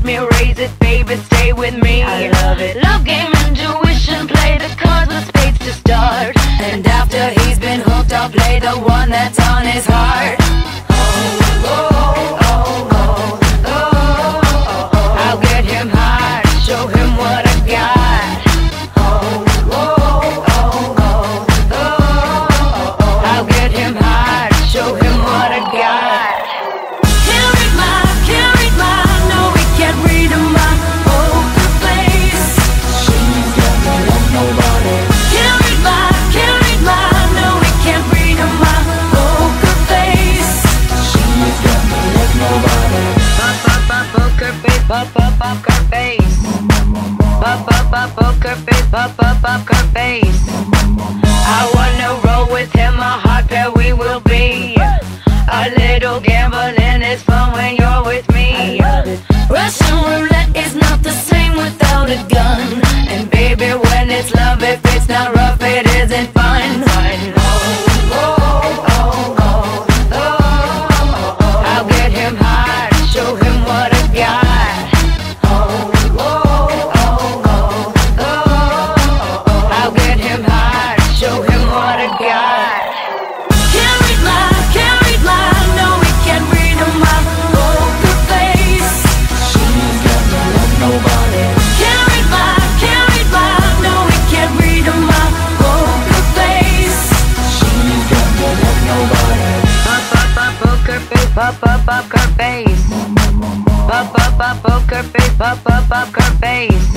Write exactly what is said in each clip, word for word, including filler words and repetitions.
me, raise it, baby, stay with me. I love it. Love game, intuition, play the cards with spades to start. And after he's been hooked, I'll play the one that's on his heart. Oh, oh, oh, oh, oh, oh, oh. I'll get him high, show him what I got. Oh, oh, oh, oh, oh, oh, oh. I'll get him high, show him what I got. Can't read my, can't read my, no, we can't read my poker face. She's got me like nobody. Can't read my, can't read my, no, we can't read my poker face. She's got me like nobody. Pop, pop, pop, poker face, pop, pop, poker face. Pop, pop, pop, poker face, pop, pop, poker face. I wanna roll with him, a hot pair we will be. A little gambling is fun when you're with me. Russian roulette is not the same without a gun. And baby, when it's love, if it's not rough, it isn't fun. Oh, oh, oh, oh, oh, oh, oh. I'll get him high, show him what I got. Oh, oh, oh, oh, oh, oh, oh. I'll get him high, show him what I got. Can't read my, can't read my, no, we can't read my poker face. She's got me like nobody. Can't read my, can't read my, no, we can't read my poker face. She's got me like nobody. Pop, pop, pop, poker face, pop, pop, poker face. Pop, pop, pop, poker face, pop, pop, poker face.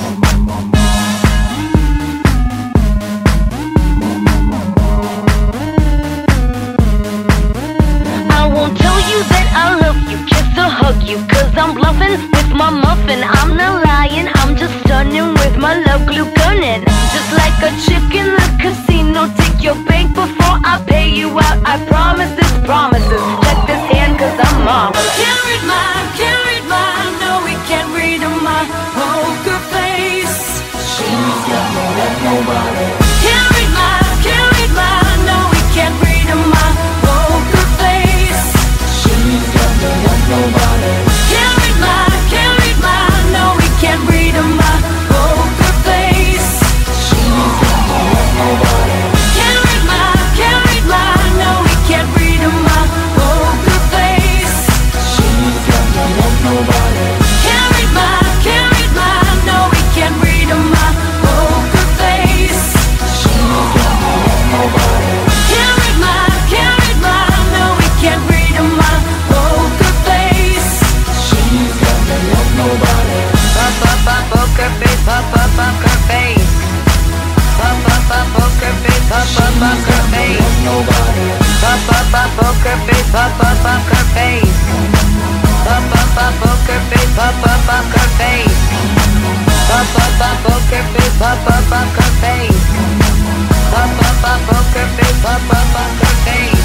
I won't tell you that I love you, kiss or hug you, cause I'm bluffing with my muffin. I'm not lying, I'm just stunning with my love glue gunning. Just like a chick in the casino, take your bank before I pay you out. I promise this promises, check this hand cause I'm marvelous. Can't read my, can't read my, no, we can't read my poker face. She's got me like nobody. Can't read my, can't read my, no, we can't read my poker face. She's got me like nobody. Can't read my, can't read my, no, we can't read my poker face. She's got me like nobody. Can't read my, can't read my, no, we can't read my poker face. She's got me like nobody. Can't read my, can't read my, no, we can't read my poker face. She's got me like nobody. Can't read my, can't read my, no, we can't read my poker face. She's got me like nobody. Pop, pop, pop, poker face, pop, pop, poker face. Pop, pop, pop, poker face, pop, pop, poker face. Nobody. Pop, pop, pop, poker face, pop, pop, poker face. Pop, pop, pop, poker face, pop, pop, poker face. Pop, pop, pop, poker face, pop, pop, poker face. Pop, pop, pop, poker face, pop, pop, poker face.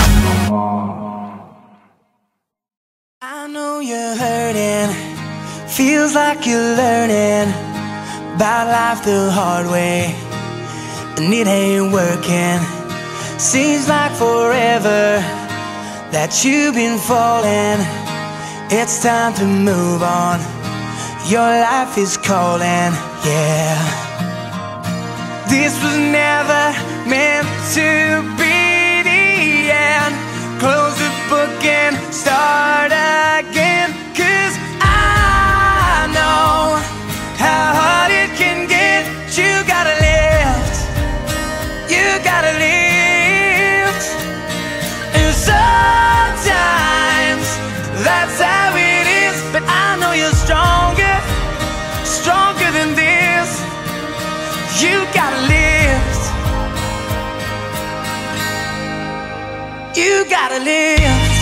I know you're hurting, feels like you're learning about life the hard way, and it ain't working. Seems like forever that you've been falling. It's time to move on, your life is calling, yeah. This was never meant to be the end. Close the book and start again, cause I know how hard it can get. You gotta lift, you gotta lift. And sometimes that's how it is, but I know you're stronger, stronger than this. You gotta lift, you gotta lift.